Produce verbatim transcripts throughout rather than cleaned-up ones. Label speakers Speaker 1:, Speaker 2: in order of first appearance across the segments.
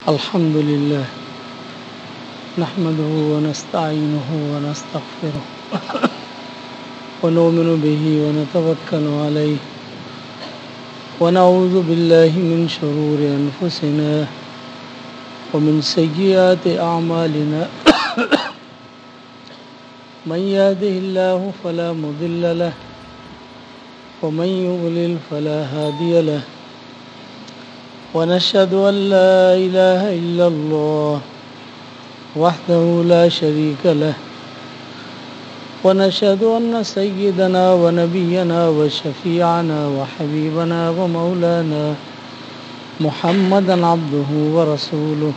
Speaker 1: अल्हम्दुलिल्लाह नहमदुहु व नस्तईनुहु व नस्तगफिरुह व नुमिनु बिही व नतवक्कलु अलैहि व नऊज़ु बिल्लाहि मिन शुरूरि अनफुसिना व मिन सय्यिआति अअमालिना मन यहदिहिल्लाहु फला मुदिल्ल लहु व मन युद्लिल फला हादिय लहु वनशहदु अल्ला इलाहा इल्लल्लाह वहदहु ला शरीक लह वनशहदु अन्न सय्यदना व नबियना व शफीअना व हबीबना व मौलाना मुहम्मदन अब्दुहु व रसूलुहु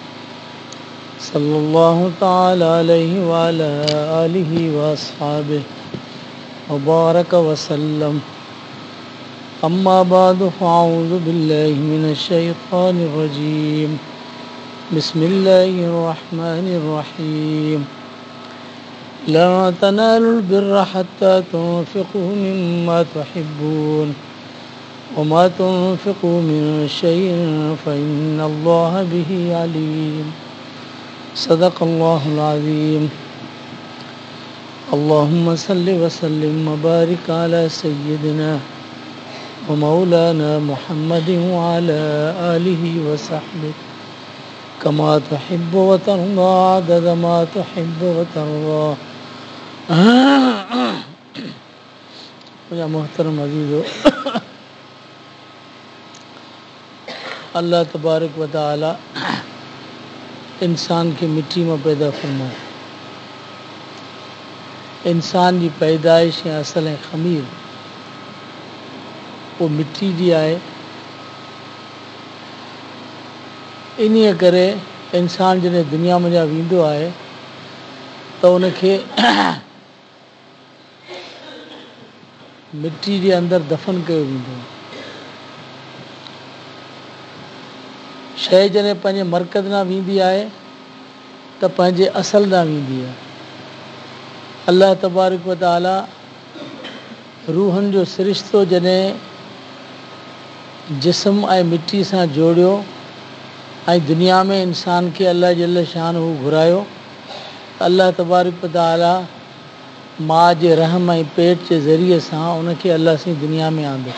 Speaker 1: सल्लल्लाहु तआला अलैहि व अला आलिहि व अस्हाबिहि व बारक व सल्लम। अम्मा बादु फ़अऊज़ु बिल्लाहि मिनश शैतानिर रजीम। बिस्मिल्लाहिर रहमानिर रहीम। ला तनालुल बिर्रा हत्ता तुनफ़िक़ू मिम्मा तुहिब्बून व मा तुनफ़िक़ू मिन शैइन फ़इन्नल्लाहा बिही अलीम। सदक़ल्लाहुल अज़ीम। अल्लाहुम्मा सल्लि व सल्लिम व बारिक अला सय्यिदिना व मौलाना मुहम्मदिन व अला आलिहि व सहबिहि कमा तुहिब्बु व तर्दा अदद मा तुहिब्बु व तर्दा। मुझा मोहतरम अज़ीज़ो, अल्लाह तबारक व तआला इंसान खे मिट्टी में पैदा फरमाए। इंसान जी पैदाइश ऐं असल ऐं ख़मीर वो मिट्टी जी आहे। इन्हीअ करे इंसान जॾहिं दुनिया में वेंदो आहे त उनखे मिट्टी जे अंदरि दफ़न कयो वेंदो आहे। शइ जॾहिं पंहिंजे मरकज़ ॾांहुं वेंदी आहे त पंहिंजे असल ॾांहुं वेंदी आहे। अल्लाह तबारक व तआला रूहनि जो सिरिश्तो जॾहिं जिस्म ऐं मिट्टी सां जोड़ियो ऐं दुनिया में इंसान खे अल्लाह जल्ल शानहू घुरायो, अल्लाह तबारक व तआला माउ जे रहम ऐं पेट जे ज़रिए सां उनखे अल्लाह सी दुनिया में आंदो।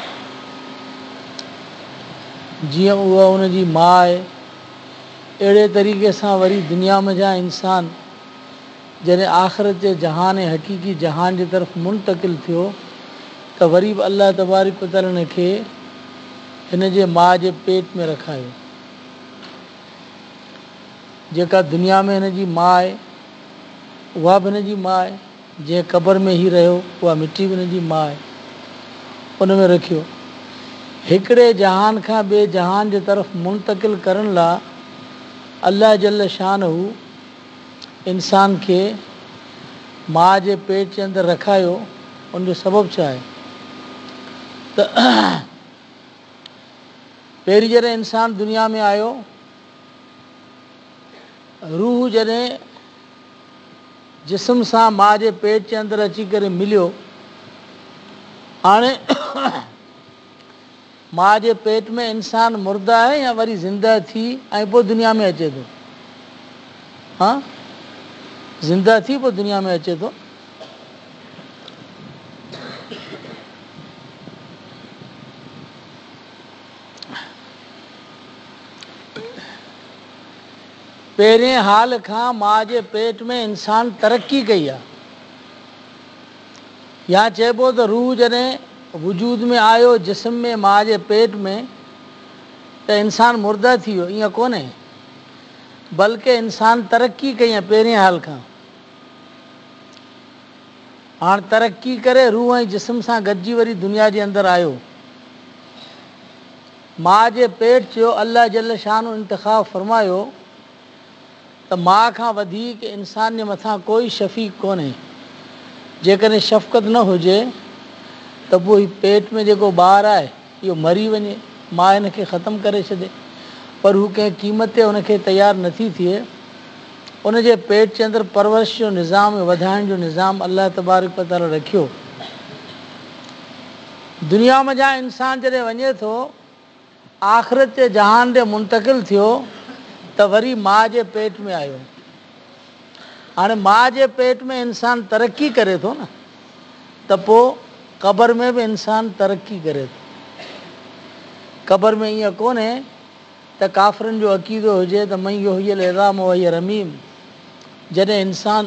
Speaker 1: जीअं उहा उनजी माउ आहे, अहिड़े तरीक़े सां वरी दुनिया में जा इंसान जॾहिं आख़िरत जे जहान ऐं हक़ीक़ी जहान जी तरफ़ मुंतक़िल थियो त वरी बि अल्लाह तबारक व तआला उनखे हिन जे माउ जे पेट में रखायो। जेका दुनिया में हिन जी माउ आहे उहा बि हिन जी माउ आहे। जंहिं क़बर में ई रहियो उहा मिट्टी बि हिन जी माउ आहे। उन में रखियो। हिकिड़े जहान खां ॿिए जहान जे तरफ़ मुंतक़िल करण लाइ अल्लाह जल्ल शानहू इंसान खे माउ जे पेट जे अंदरि रखायो। उनजो सबबु छा आहे त पहिरीं जॾहिं इंसान दुनिया में आयो, रूह जॾहिं जिस्म सां माउ जे पेट जे अंदरि अची करे मिलियो, हाणे माउ जे पेट में इंसान मुर्दा आहे या वरी ज़िंदा थी ऐं पोइ दुनिया में अचे थो? हा, ज़िंदा थी पोइ दुनिया में अचे थो। पहिरें हाल खां माउ जे पेट में इंसान तरक़ी कई आहे। या चइबो त रूह जॾहिं वजूद में आयो जिस्म में माउ जे पेट में त इंसान मुर्दा थी वियो, ईअं कोन्हे, बल्कि इंसान तरक़ी कई आहे पहिरें हाल खां। हाणे तरक़ी करे रूह ऐं जिस्म सां गॾिजी वरी दुनिया जे अंदरि आयो। माउ जे पेट जो अल्लाह जल्ल शान इंतिखाब फरमायो त माउ खां वधीक इंसान जे मथां कोई शफ़ीक़ कोन्हे। जेकॾहिं शफ़क़त न हुजे त पोइ पेट में जेको ॿारु आहे इहो मरी वञे, माउ हिनखे ख़तमु करे छॾे। पर हू कंहिं क़ीमत ते हुनखे तयारु नथी थिए। उनजे पेट जे अंदरि परवरिश जो निज़ाम, वधाइण जो निज़ाम अल्लाह तबारक व तआला रखियो। दुनिया में जा इंसान जॾहिं वञे थो आख़िरत जे जहान ॾे मुंतक़िल थियो त वरी माउ जे पेट में आयो। हाणे माउ जे पेट में इंसान तरक़ी करे थो न, त पोइ क़बर में बि इंसान तरक़ी करे थो। क़बर में ईअं कोन्हे त काफ़िरनि जो अक़ीदो हुजे त मई इहो हीअ इज़ाम वही रमीम, जॾहिं इंसान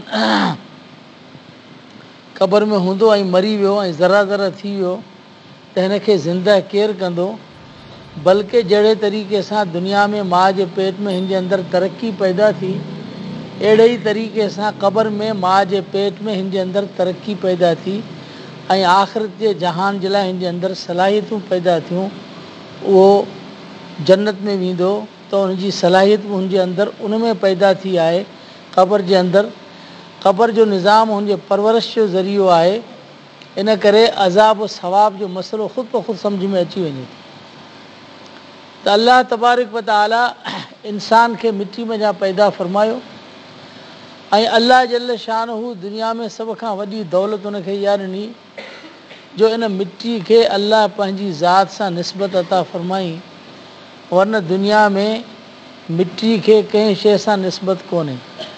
Speaker 1: क़बर में हूंदो ऐं मरी वियो ऐं ज़रा ज़रा थी वियो त हिनखे ज़िंदह केरु कंदो। बल्कि जहिड़े तरीक़े सां दुनिया में माउ जे पेट में हिन जे अंदरि तरक़ी पैदा थी, अहिड़े ई तरीक़े सां क़बर में माउ जे पेट में हिन जे अंदरि तरक़ी पैदा थी ऐं आख़िरत जे जहान जे लाइ हिन जे अंदरि सलाहियतूं पैदा थियूं। उहो जन्नत में वेंदो त उनजी सलाहियत बि हुनजे अंदरि उन में पैदा थी आहे। क़बर जे अंदरि क़बर जो निज़ाम हुनजे परवरिश जो ज़रियो आहे। इन करे अज़ाब सवाब जो मसइलो ख़ुदि ब ख़ुदि सम्झ में अची वञे त अल्लाह तबारक व तआला इंसान खे मिटी में जा पैदा फ़रमायो ऐं अल्लाह जल शानहू दुनिया में सभ खां वॾी दौलत उनखे इहा ॾिनी जो इन मिटी खे अल्लाह पंहिंजी ज़ात सां निस्बत अता फ़रमाई। वरन दुनिया में मिटी खे कंहिं शइ सां निस्बत कोन्हे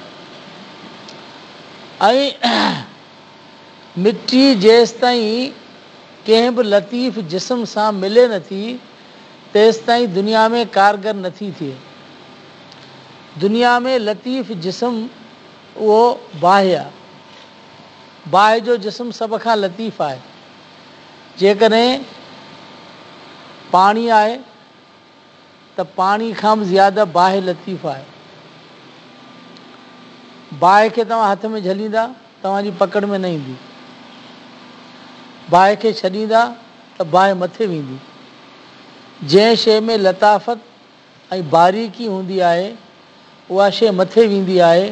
Speaker 1: ऐं मिटी जेसि ताईं कंहिं बि लतीफ़ जिस्म सां मिले नथी तेसि ताईं दुनिया में कारगर नथी थिए। दुनिया में लतीफ़ जिस्म उहो बाहि आहे। बाहि जो जिस्म सभ खां लतीफ़ आहे। जेकॾहिं पाणी आहे त पाणी खां बि ज़्यादा बाहि लतीफ़ आहे। बाहि खे तव्हां हथ में झलींदा तव्हांजी पकड़ में न ईंदी। बाहि खे छॾींदा त बाहि मथे वेंदी। जंहिं शइ में लताफ़त ऐं बारीकी हूंदी आहे उहा शइ मथे वेंदी आहे।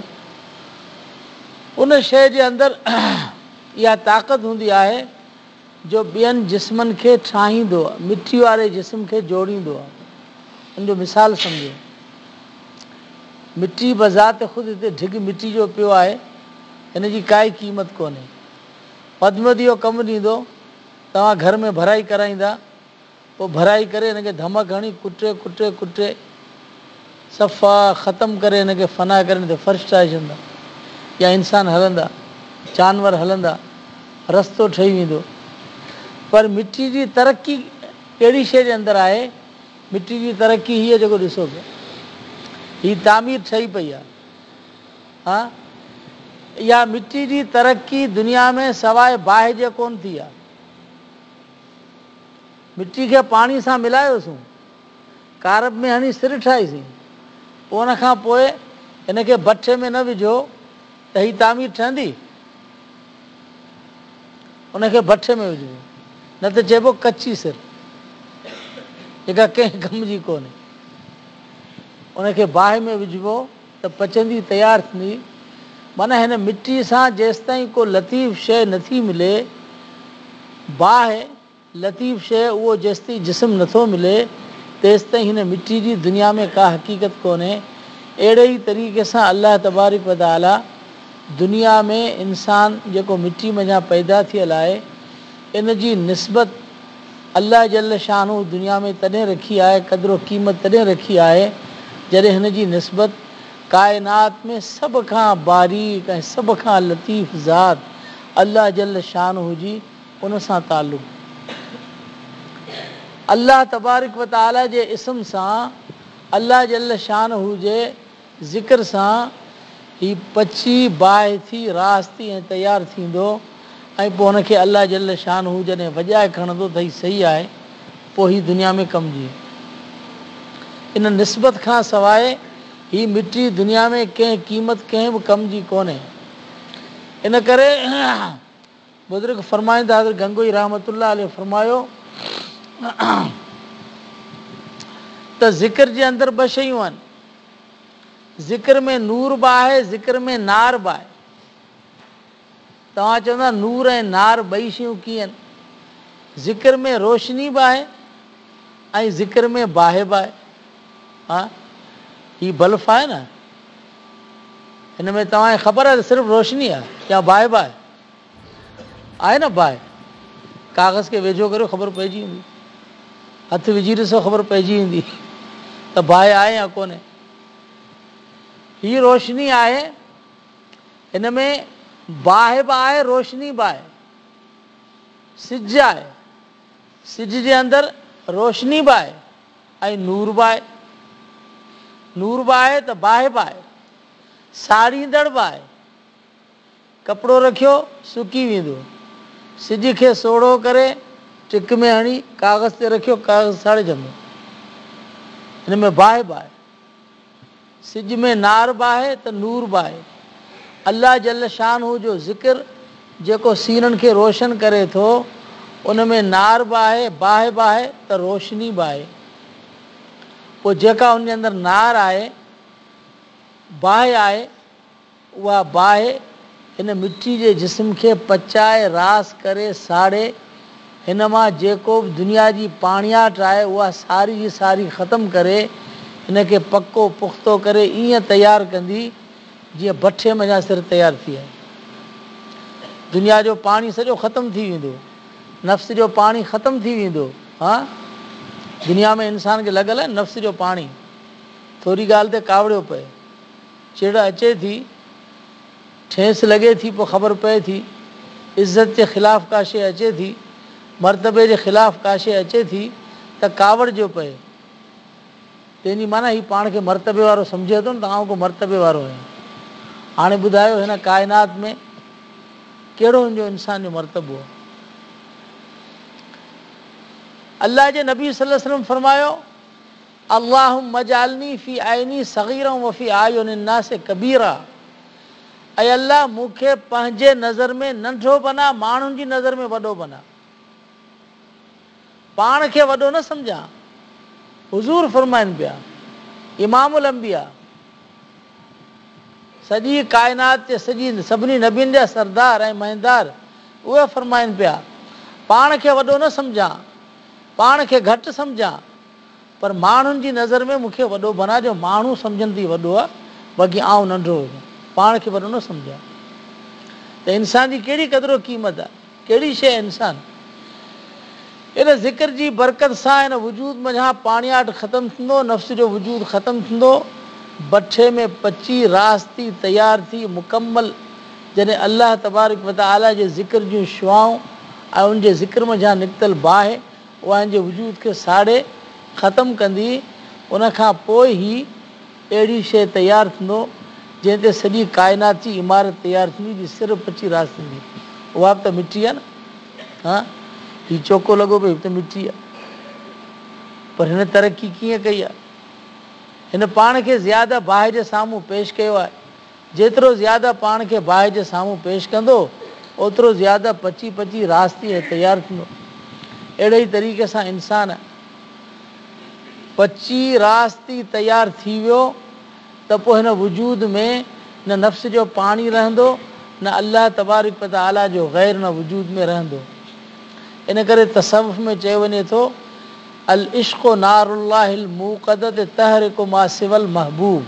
Speaker 1: उन शइ जे अंदरि इहा ताक़त हूंदी आहे जो ॿियनि जिस्मनि खे ठाहींदो आहे, मिटी वारे जिस्म खे जोड़ींदो आहे। इन जो मिसाल सम्झो, मिटी बज़ात ख़ुदि हिते ढिघ मिटी जो पियो आहे, हिन जी काई क़ीमत कोन्हे। पदमदी जो कमु ॾींदो, तव्हां घर में भराई कराईंदा, पोइ भराई करे हिनखे धमक हणी कुटे कुटे कुटे सफ़ा ख़तमु करे हिनखे फना करे हिन ते फ़र्श ठाहे छॾींदा। या इंसान हलंदा, जानवर हलंदा, रस्तो ठही वेंदो। पर मिटी जी तरक़ी कहिड़ी शइ जे अंदरि आहे? मिटी जी तरक़ी हीअ जेको ॾिसो पिया, हीअ तामीर ठही पई आहे। हा, इहा मिटी जी तरक़ी दुनिया में सवाइ बाहि जे कोन थी आहे। मिटी खे पाणी सां मिलायोसीं, कारब में हणी सिर ठाहीसीं, पोइ उन खां पोइ हिनखे भठे में न विझो त हीअ तामीर ठहंदी? उनखे भठे में विझिबो, न त चइबो कची सिर, जेका कंहिं कम जी कोन्हे। उनखे बाहि में विझिबो त पचंदी, तयारु थींदी। माना हिन मिटी सां जेसि ताईं को लतीफ़ शइ नथी मिले, बाहि लतीफ़ शइ, उहो जेसि ताईं जिस्म नथो मिले तेसि ताईं हिन मिटी जी दुनिया में का हक़ीक़त कोन्हे। अहिड़े ई तरीक़े सां अल्लाह तबारक व तआला दुनिया में इंसान जेको मिटी मञा पैदा थियल आहे, इन जी निस्बत अल्लाह जल शानहू दुनिया में तॾहिं रखी आहे, क़दुरु क़ीमत तॾहिं रखी आहे जॾहिं हिन जी निस्बत काइनात में सभ खां बारीक़ ऐं सभ खां लतीफ़ ज़ात अल्लाह जल शानहू जी उन सां तालुक़। अल्लाह तबारक व तआला जे इस्म सां, अल्लाह जल शानहू जे ज़िक्र सां ही पची बाहि थी रास थी ऐं तयारु थींदो ऐं पोइ हुनखे अल्लाह जल शानहू जॾहिं वॼाए खणंदो त हीउ सही आहे, पोइ हीअ दुनिया में कमु जी। इन निस्बत खां सवाइ हीअ मिटी दुनिया में कंहिं क़ीमत कंहिं बि कम जी कोन्हे। इन करे बुज़ुर्ग फरमाईंदा, हज़रत गंगोई रहमतुल्लाह अलैह फरमायो त ज़िक्र जे अंदरि ॿ शयूं आहिनि, ज़िक्र में नूर बि आहे, ज़िक्र में नार बि आहे। तव्हां चवंदा नूर ऐं नार ॿई शयूं कीअं आहिनि? ज़िक्र में रोशनी बि आहे ऐं ज़िक्र में बाहि बि आहे। हा, हीअ बल्ब आहे न, हिन में तव्हांखे ख़बर आहे त सिर्फ़ु रोशनी आहे या बाहि बि आहे? आहे न बाहि? कागज़ खे वेझो करियो ख़बर पइजी वेंदी, हथु विझी ॾिसो ख़बर पइजी वेंदी त बाहि आहे या कोन्हे। ही रोशनी आहे, हिन में बाहि बि आहे, रोशनी बि आहे। सिज आहे, सिज जे अंदरि रोशनी बि आहे ऐं नूर बि आहे। नूर बि आहे त बाहि बि आहे, साड़ींदड़ बि आहे। कपिड़ो रखियो सुकी वेंदो, सिज खे सोड़ो करे टिक में हणी कागज़ ते रखियो, कागज़ साड़िजंदो। हिन में बाहि बि आहे। सिज में नार बि आहे त नूर बि आहे। अल्लाह जल शानहू जो ज़िक्र जेको सीननि खे रोशन करे थो, उन में नार बि आहे, बाहि बि आहे त रोशनी बि आहे। पोइ जेका उन जे अंदरि नार आहे, बाहि आहे, उहा बाहि हिन मिटी जे जिस्म खे पचाए रास करे साड़े हिन मां जेको बि दुनिया जी पाणियाट आहे उहा सारी जी सारी ख़तमु करे हिन खे पको पुख़्तो करे ईअं तयारु कंदी जीअं भठे मञा सिर तयारु थी आहे। दुनिया जो पाणी सॼो ख़तमु थी वेंदो, नफ़्स जो पाणी ख़तमु थी वेंदो। हा, दुनिया में इंसान खे लॻल आहे नफ़्स जो पाणी। थोरी ॻाल्हि ते कावड़ियो पए, चिड़ अचे थी, ठेस लॻे थी, पोइ ख़बर पए थी इज़त जे ख़िलाफ़ु का शइ अचे थी, मर्तबे जे ख़िलाफ़ु का शइ अचे थी त कावड़िजो पए। तंहिंजी माना ही पाण खे मर्तबे वारो सम्झे थो न, तव्हां को मर्तबे वारो आहे। हाणे ॿुधायो हिन काइनात में कहिड़ो हिनजो इंसान जो मर्तबो आहे? अल्लाह जे नबी सल्लल्लाहु अलैहि वसल्लम फरमायो, अल्लाहुम्मा जअलनी फी आइनी सगीरन व फी आयुनिन नास कबीरा। ऐं अल्लाह मूंखे पंहिंजे नज़र में नंढो बना, माण्हुनि जी नज़र में वॾो बना। पाण खे वॾो न सम्झां। हुज़ूर फरमाइनि पिया, इमामुल अंबिया, सॼी काइनात जे सॼी सभिनी नबियुनि जा सरदार ऐं महीनदार, उहे फरमाइनि पिया पाण खे वॾो न सम्झां, पाण खे घटि सम्झां, पर माण्हुनि जी नज़र में मूंखे वॾो बना, जो माण्हू सम्झनि थी वॾो आहे, बाक़ी आउं नंढो हुजां। पाण खे वॾो न सम्झां। त इंसान जी कहिड़ी क़दुरु क़ीमत आहे, कहिड़ी शइ इंसान। इन ज़िक्र जी बरकत सां हिन वजूद मंझां पाणियाट ख़तमु थींदो, नफ़्स जो वजूद ख़तमु थींदो, भठे में पची रास थी तयारु थी मुकमल जॾहिं अल्लाह तबारक व तआला जे ज़िक्र जूं शुआऊं ऐं उनजे ज़िक्र मंझां निकितल बाहि उहा हिन जे वजूद खे साड़े ख़तमु कंदी। उनखां पोइ ई अहिड़ी शइ तयारु थींदो जंहिं ते सॼी काइनात जी इमारत तयारु थींदी, जी सिर्फ़ु पची रास थींदी। उहा बि त मिटी आहे न। हा, हीउ चोको लॻो पियो त मिटी आहे, पर हिन तरक़ी कीअं कई आहे? हिन पाण खे ज़्यादा बाहि जे साम्हूं पेश कयो आहे। जेतिरो ज़्यादा पाण खे बाहि जे साम्हूं पेश कंदो, ओतिरो ज़्यादा पची पची रास थी तयारु थींदो। अहिड़े ई तरीक़े सां इंसान पची रास थी तयारु थी वियो त पोइ हिन वजूद में न नफ़्स जो पाणी रहंदो, न अल्लाह तबारक व तआला जो ग़ैर न वजूद में रहंदो। इन करे तसव्वुफ़ में चयो वञे थो, अल इश्क़ु नारुल्लाहिल मूक़दत तहरिकु मा सिवल महबूब।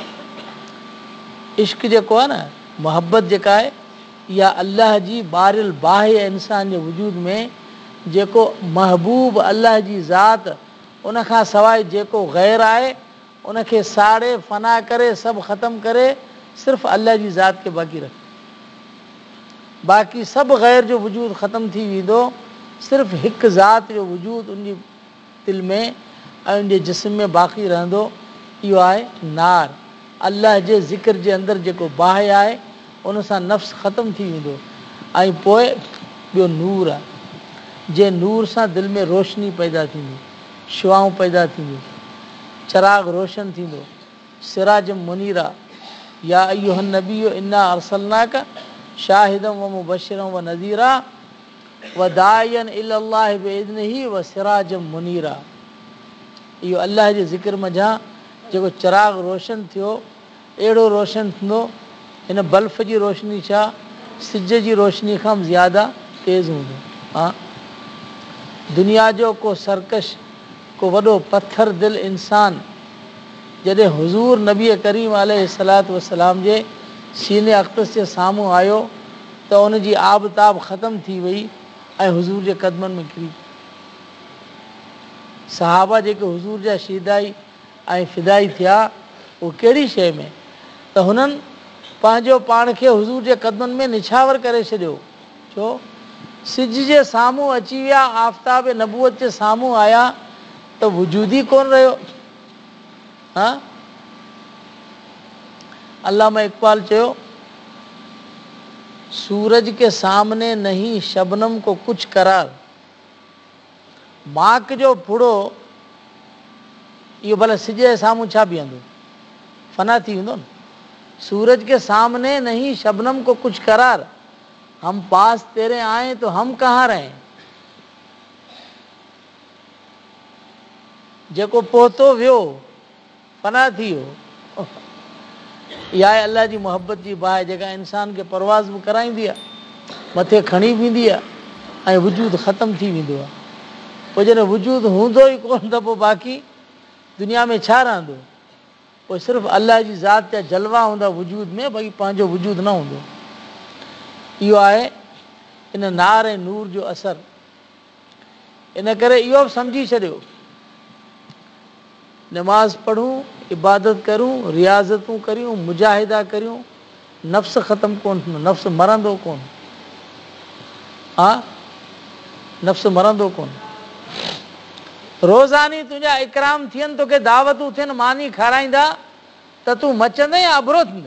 Speaker 1: इश्क़ जेको आहे न, मोहब्बत जेका आहे, इहा अल्लाह जी ॿारियल बाहि इंसान जे वजूद में जेको महबूब अल्लाह जी ज़ात, उनखां सवाइ जेको ग़ैर आहे उनखे साड़े फ़ना करे सभु ख़तमु करे सिर्फ़ु अल्लाह जी ज़ात खे बाक़ी रखे। बाक़ी सभु ग़ैर जो वजूद ख़तमु थी वेंदो, सिर्फ़ु हिकु ज़ात जो वजूद उनजी दिलि में ऐं उनजे जिस्म में बाक़ी रहंदो। इहो आहे नार। अल्लाह जे ज़िक्र जे अंदरि जेको बाहि आहे उन सां नफ़्स ख़तमु थी वेंदो। ऐं पोइ ॿियो नूर आहे, जे नूर सां दिलि में रोशनी पैदा थींदी, शुआऊं पैदा थींदियूं, चिराग रोशन थींदो। सिराज मुनीरा, या अय्युहन नबी इन्ना अरसलनाक शाहिदम व मुबशिरम व नज़ीरा व दायन इल्लल्लाहि बिइज़्निही व सिराज मुनीरा। इहो अल्लाह जे ज़िक्र मंझां जेको चिराग रोशन थियो, अहिड़ो रोशन थींदो। हिन बल्फ जी रोशनी छा सिज जी रोशनी खां बि ज़्यादा तेज़ हूंदो। हा, दुनिया जो को सरकश, को वॾो पथर दिलि इंसान जॾहिं हुज़ूर नबी करीम अलैहिस्सलातु वस्सलाम जे सीने अक़दस जे साम्हूं आयो त उनजी आबताब ख़तमु थी वई ऐं हुज़ूर जे क़दमनि में किरी। सहाबा जेके हुज़ूर जा शीदाई ऐं फिदाई थिया, उहो कहिड़ी शइ में? त हुननि पंहिंजो पाण खे हुज़ूर जे क़दमनि में निछावर करे छॾियो। छो? सिज जे साम्हूं अची विया, आफ़ताब नबूअत जे साम्हूं आया त वजूद ई कोन रहियो। हा, अल्लामा इक़बाल चयो, सूरज के सामने नहीं शबनम को कुछ करार। माक जो फुड़ो इहो भले सिज जे साम्हूं छा बीहंदो, फना थी वेंदो न। सूरज के सामने नहीं शबनम को कुछ करार, हम पास तेरे आए तो हम कहाँ रहे। जेको पहुतो वियो फना थी वियो। इहा आहे अल्लाह जी मोहबत जी बाहि जेका इंसान खे परवाज़ बि कराईंदी आहे, मथे खणी बि ईंदी आहे ऐं वजूद ख़तमु थी वेंदो आहे। पोइ जॾहिं वजूद हूंदो ई कोन त पोइ बाक़ी दुनिया में छा रहंदो? पोइ सिर्फ़ु अल्लाह जी ज़ात जा जलवा हूंदा वजूद में, भई पंहिंजो वजूद न हूंदो। इहो आहे इन नार ऐं नूर जो असरु। इन करे इहो बि सम्झी छॾियो, नमाज़ पढ़ूं, इबादत करूं, रियाज़तूं करियूं, मुजाहिदा करियूं, नफ़्स ख़तमु कोन थींदो, नफ़्स मरंदो कोन। हा, नफ़्स मरंदो कोन। रोज़ानी तुंहिंजा इकराम थियनि, तोखे दावतूं थियनि, मानी खाराईंदा त तूं मचंदे या अबरो थींदे।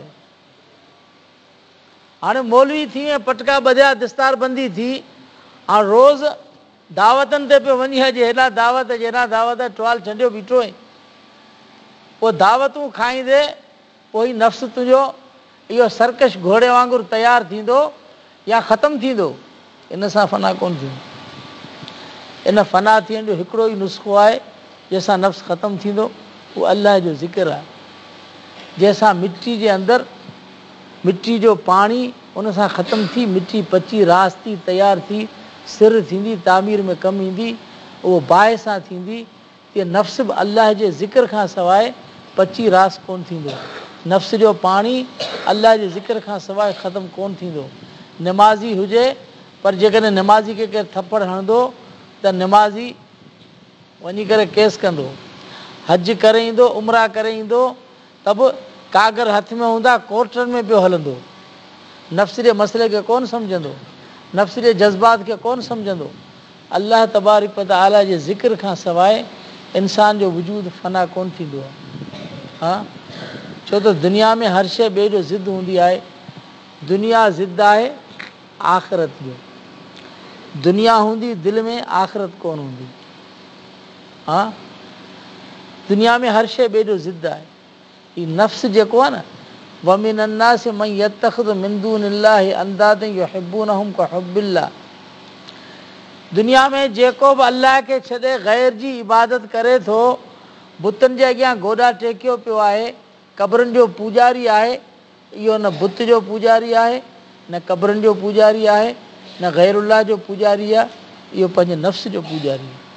Speaker 1: हाणे मौलवी थी ऐं पटका ॿधिया, दिस्तार बंदी थी, हाणे रोज़ दावतनि ते पियो वञी, अॼु हेॾा दावत, अॼु हेॾा दावत, टुवाल झंडियो बीठो आहे। पोइ दावतूं खाईंदे पोइ नफ़्स तुंहिंजो इहो सर्कश घोड़े वांगुरु तयारु थींदो या ख़तमु थींदो? इन सां फना कोन थींदो। इन फना थियण जो हिकिड़ो ई नुस्ख़ो आहे जंहिंसां नफ़्स ख़तमु थींदो, उहो अलाह जो ज़िक्र आहे। जंहिंसां मिटी जे अंदरि मिटी जो पाणी उन सां ख़तमु थी मिटी पची रास थी तयारु थी सिर थींदी, तामीर में कमु ईंदी, उहो बाहि सां थींदी। तीअं नफ़्स बि अलाह जे ज़िक्र खां सवाइ पची रास कोन थींदो। नफ़्स जो पाणी अलाह जे ज़िक्र खां सवाइ ख़तमु कोन थींदो। निमाज़ी हुजे, पर जेकॾहिं निमाज़ी खे केरु थप्पड़ हणंदो त निमाज़ी वञी करे केस कंदो। हज करे ईंदो, उमरा करे ईंदो, त बि कागर हथ में हूंदा, कोर्टनि में पियो हलंदो। नफ़्स जे मसइले खे कोन सम्झंदो, नफ़्स जे जज़्बात खे कोन सम्झंदो। अलाह तबारक व तआला जे ज़िक्र खां सवाइ इंसान जो वजूद फना कोन थींदो आहे। हा, छो त दुनिया में हर शइ ॿिए जो ज़िद हूंदी आहे। दुनिया ज़िद आहे आख़िरत जो। दुनिया हूंदी दिलि में, आख़िरत कोन हूंदी। हा, दुनिया में हर शइ ॿिए जो ज़िद आहे। हीउ नफ़्स जेको आहे न, वमिन अन्नास मन यत्तखिज़ु मिन दूनिल्लाहि अंदादन युहिब्बूनहुम कहुब्बिल्लाह। दुनिया में जेको बि अलाह खे छॾे ग़ैर जी इबादत करे थो, बुतनि जे अॻियां गोॾा टेकियो पियो आहे, क़बरुनि जो पूॼारी आहे, इहो न बुत जो पूॼारी आहे, न क़बरुनि जो पूॼारी आहे, न ग़ैरुल्लाह जो पूॼारी आहे, इहो पंहिंजे नफ़्स जो पूॼारी आहे।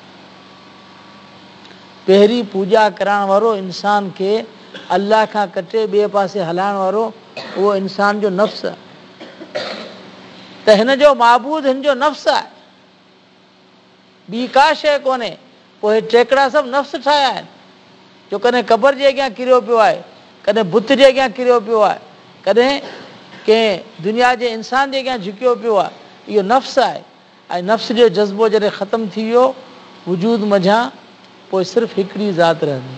Speaker 1: पहिरीं पूॼा करण वारो इंसान खे अलाह खां कटे ॿिए पासे हलाइण वारो उहो इंसान जो नफ़्स आहे। त हिन जो माबूद हिन जो नफ़्स आहे, ॿी का शइ कोन्हे। पोइ हे टेकड़ा सभु नफ़्स ठाहिया आहिनि, जो कॾहिं क़बर जे अॻियां किरियो पियो आहे, कॾहिं बुत जे अॻियां किरियो पियो आहे, कॾहिं कंहिं दुनिया जे इंसान जे अॻियां झुकियो पियो आहे। इहो नफ़्स आहे। ऐं नफ़्स जो जज़्बो जॾहिं ख़तमु थी वियो वजूद मझां, पोइ सिर्फ़ु हिकिड़ी ज़ात रहंदी।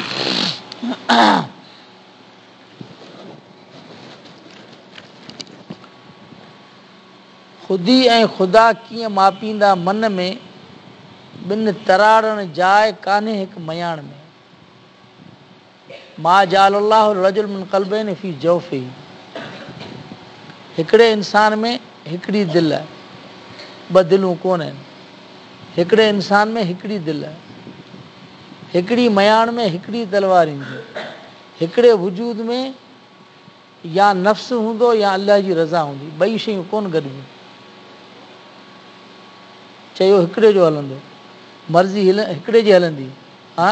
Speaker 1: ख़ुदी ऐं ख़ुदा कीअं मापींदा मन में, ॿिनि तराड़ण जाइ कान्हे हिकु मयाण में। मा जालल्लाहु रजुल मिन क़ल्बैनि फी जौफ़ी। हिकिड़े इंसान में हिकिड़ी दिलि आहे, ॿ दिलूं कोन आहिनि। हिकिड़े इंसान में हिकिड़ी दिलि आहे, हिकिड़ी मयाण में हिकिड़ी तलवार ईंदी। हिकिड़े वजूद में या नफ़्स हूंदो या अलाह जी रज़ा हूंदी, ॿई शयूं कोन गॾिबियूं। चयो हिकिड़े जो हलंदो, मर्ज़ी हिल हिकिड़े जी हलंदी। हा,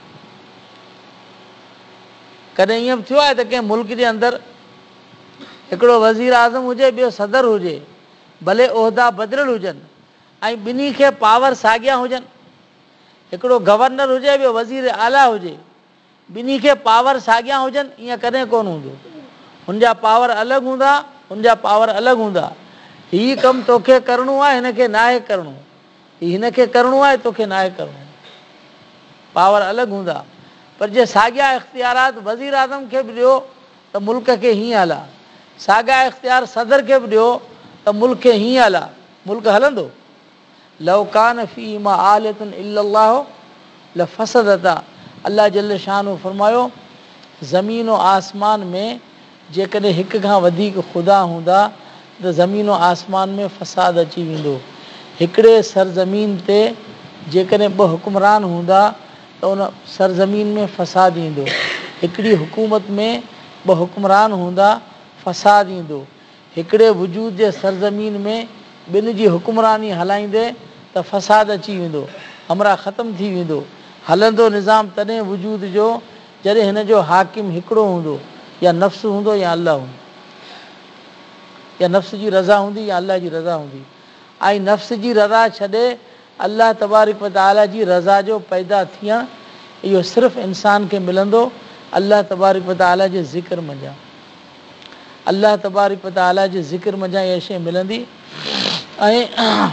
Speaker 1: कॾहिं ईअं बि थियो आहे त कंहिं मुल्क जे अंदरि हिकिड़ो वज़ीर आज़म हुजे, ॿियो सदर हुजे, भले उहिदा बदिलियल हुजनि ऐं ॿिन्ही खे पावर साॻिया हुजनि। हिकिड़ो गवर्नर हुजे, ॿियो वज़ीर आला हुजे, ॿिन्ही खे पावर साॻियां हुजनि ईअं कॾहिं कोन हूंदो। हुन जा पावर अलॻि हूंदा, हुन जा पावर अलॻि हूंदा। हीउ कमु तोखे करिणो आहे, हिन खे नाहे करिणो, हिन खे करिणो आहे, तोखे नाहे करिणो। पावर अलॻि हूंदा। पर जे साॻिया इख़्तियारात वज़ीर आज़म खे बि ॾियो त मुल्क खे हीअं हला, साॻिया इख़्तियार सदर खे बि ॾियो त मुल्क खे हीअं हला, मुल्क हलंदो? लव कान फ़ीहिमा आलिहतुन इल्लल्लाहु लफ़सदता। अल्लाह जल्ल शानु फरमायो, ज़मीन और आसमान में जेकॾहिं हिक खां वधीक ख़ुदा हूंदा त ज़मीन और आसमान में फ़साद अची वेंदो। हिकिड़े सरज़मीन ते जेकॾहिं ॿ हुकुमरान हूंदा त उन सरज़मीन में फ़साद ईंदो। हिकिड़ी हुकूमत में ॿ हुकुमरान हूंदा फ़साद ईंदो। हिकिड़े वजूद जे सरज़मीन में ॿिनि जी हुकुमरानी हलाईंदे त फ़साद अची वेंदो, हमरा ख़तमु थी वेंदो। हलंदो निज़ाम तॾहिं वजूद जो जॾहिं हिन जो हाकिम हिकिड़ो हूंदो, या नफ़्स हूंदो या अल्लाह हूंदो, या नफ़्स जी रज़ा हूंदी या अल्लाह जी रज़ा हूंदी। ऐं नफ़्स जी रज़ा छॾे अल्लाह तबारक व तआला जी रज़ा जो पैदा थियणु इहो सिर्फ़ु इंसान खे मिलंदो अल्लाह तबारक व तआला जे ज़िक्र मंझां। अल्लाह तबारक व तआला जे ज़िक्र मंझां इहा शइ मिलंदी। ऐं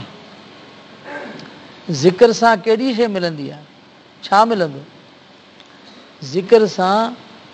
Speaker 1: ज़िक्र सां केॾी शइ मिलंदी आहे? छा मिलंदो? ज़िक्र सां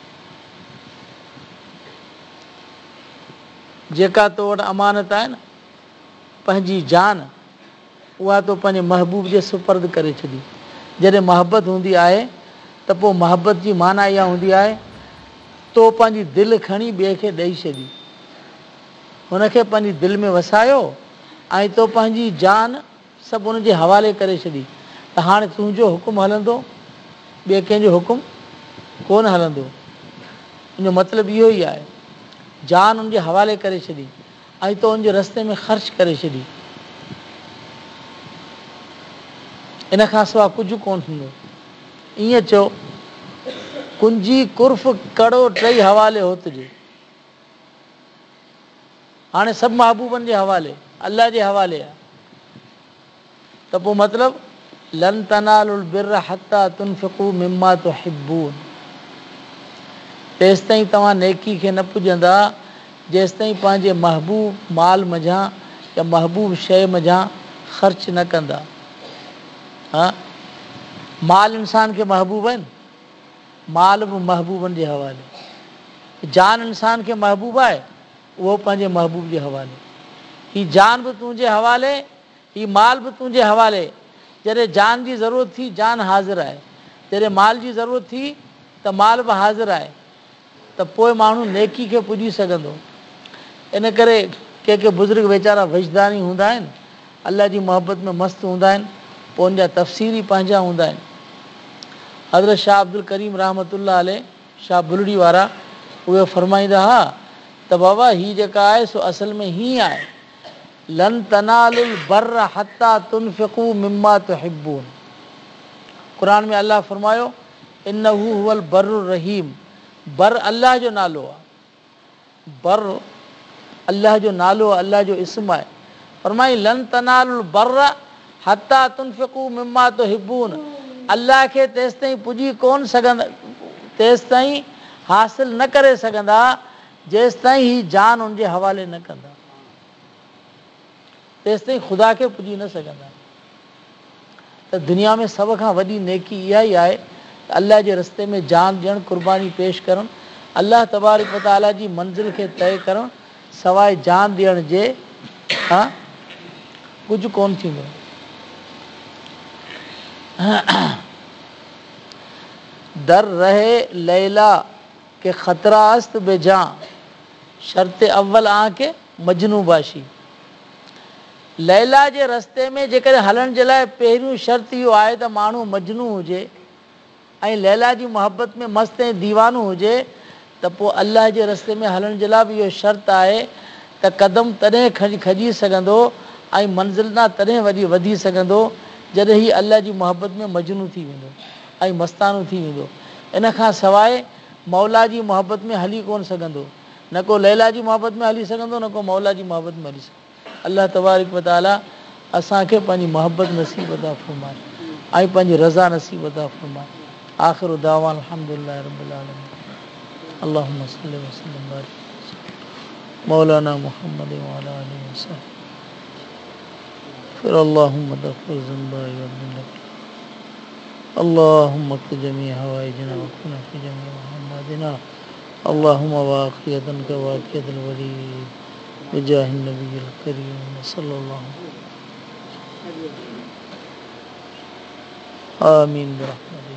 Speaker 1: जेका तो वटि अमानत आहे न, पंहिंजी जान, उहा तो पंहिंजे महबूब जे सुपर्द करे छॾी। जॾहिं मोहबत हूंदी आहे त पोइ मोहबत जी माना इहा हूंदी आहे तो पंहिंजी दिलि खणी ॿिए खे ॾेई छॾी, हुनखे पंहिंजी दिलि में वसायो ऐं तो पंहिंजी जान सभु उन जे हवाले करे छॾी त हाणे तुंहिंजो हुकुम हलंदो, ॿिए कंहिंजो हुकुम कोन हलंदो। इन जो मतिलबु इहो ई आहे, जान उन जे हवाले करे छॾी ऐं तो उनजे रस्ते में ख़र्च करे छॾी। इन खां सवाइ कुझु कोन थींदो। ईअं चओ, कुंजी कुर्फ़ कड़ो टई हवाले होतिजे। हाणे सभु महबूबनि जे हवाले, अल्लाह जे हवाले आहे त पोइ मतिलबु लन तनालुल बिर्र हत्ता तुनफ़िक़ू मिम्मा तुहिब्बून। तेसि ताईं तव्हां नेकी खे न पुॼंदा जेसि ताईं पंहिंजे महबूब माल मंझां या महबूब शइ मंझां ख़र्च न कंदा। हा, माल इंसान खे महबूब आहिनि, माल बि महबूबनि जे हवाले। जान इंसान खे महबूब आहे, उहो पंहिंजे महबूब जे हवाले। हीअ जान बि तुंहिंजे हवाले, हीअ माल बि तुंहिंजे हवाले। जॾहिं जान जी ज़रूरत थी जान हाज़िर आहे, जॾहिं माल जी ज़रूरत थी त माल बि हाज़िर आहे, त पोइ माण्हू नेकी खे पुॼी सघंदो। इन करे के के बुज़ुर्ग वीचारा वजदानी हूंदा आहिनि, अल्लाह जी मोहबत में मस्तु हूंदा आहिनि, पोइ उनजा तफ़सीर ई पंहिंजा हूंदा आहिनि। हज़रत शाह अब्दुल करीम रहमतुल्लाह अलैह, शाह बुलड़ी वारा, उहे फ़रमाईंदा हुआ त बाबा हीअ जेका आहे सो असल में हीअं आहे, लन तनालुल बर्र हत्ता तुनफ़िक़ू मिम्मा तुहिब्बून। क़ुरान में अल्लाह फ़रमायो इन्नहू हुवल बर्रुर रहीम। बर अल्लाह जो नालो आहे, बर अल्लाह जो नालो, अल्लाह जो इस्म आहे। फ़रमाई लन तनालुल बर्र हत्ता तुनफ़िक़ू मिम्मा तुहिब्बून। अल्लाह खे तेसि ताईं पुॼी कोन सघंदा, तेसि ताईं हासिल न करे सघंदा जेसि ताईं ही जान उनजे हवाले न कंदा, तेसि ताईं ख़ुदा खे पुॼी न सघंदा। त दुनिया में सभ खां वॾी नेकी इहा ई आहे त अल्लाह जे रस्ते में जान ॾियणु, क़ुर्बानी पेश करणु, अल्लाह तबारक व तआला जी मंज़िल खे तय करणु, सवाइ जान ॾियण जे हा कुझु कोन थींदो। दर रहे लैला के ख़तरा अस्त बेजां, शर्त अव्वल आंके मजनू बाशी। लैला जे रस्ते में जेकॾहिं हलण जे लाइ पहिरियों शर्त इहो आहे त माण्हू मजनू हुजे ऐं लैला जी मोहबत में मस्तु ऐं दीवानो हुजे, त पोइ अल्लाह जे रस्ते में हलण जे लाइ बि इहो शर्त आहे त क़दम तॾहिं खजी खजी सघंदो ऐं मंज़िल तां तॾहिं वधी वधी सघंदो जॾहिं हीअ अल्लाह जी मोहबत में मजनू थी वेंदो ऐं मस्तानो थी वेंदो। इन खां सवाइ मौला जी मोहबत में हली कोन सघंदो, न को लैला जी मोहबत में हली सघंदो, न को मौला जी मोहबत में हली सघंदो। अल्लाह तबारक व तआला असांखे पंहिंजी मोहबत नसीब अता फ़रमाए ऐं पंहिंजी रज़ा नसीब अता फ़रमाए। आखिर दावान अल्हम्दुलिल्लाहि रब्बिल आलमीन। अल्लाहुम्मा सल्लि व सल्लिम बारिक मौलाना मुहम्मद व अला आलिहि व सल्लम। फिर अल्लाहुम्मा दफ़िर ज़ंबाई व मिन्नक अल्लाहुम्मा क़्ज़ि जमी हवाइजना व कुना फ़ी जमी मुहम्मदिना अल्लाहुम्मा वाक़ियतन का वाक़ियतल वलीद बिजाहिन नबिय्यिल करीम सल्लल्लाहु आमीन बिरहमतिक।